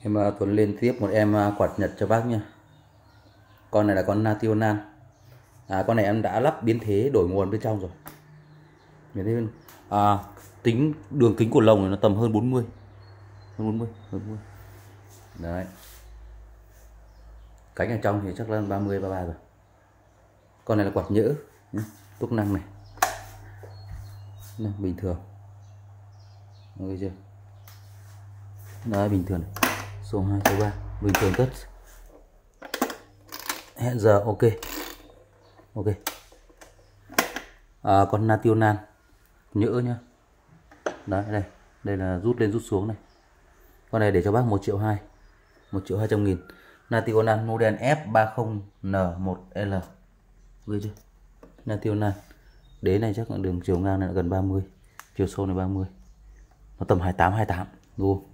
Tuấn lên tiếp một em quạt Nhật cho bác nha. Con này là con Nationan. Con này em đã lắp biến thế đổi nguồn bên trong rồi. Biến thế tính đường kính của lồng này nó tầm hơn 40. Hơn 40. Đấy. Cánh ở trong thì chắc là 30 33 rồi. Con này là quạt nhỡ, túc năng này. Bình thường. Ok chưa? Đấy, bình thường này. Số 2, số 3, bình thường tất. Hẹn giờ ok. Ok. Con Nationan nhỡ nhá. Đấy, đây là rút lên rút xuống này. Con này để cho bác 1.200.000, 1.200.000. Nationan model F30N1L. Ghê chưa? Nationan. Đế này chắc là đường chiều ngang này là gần 30, chiều sâu này 30. Nó tầm 28 28. Đúng.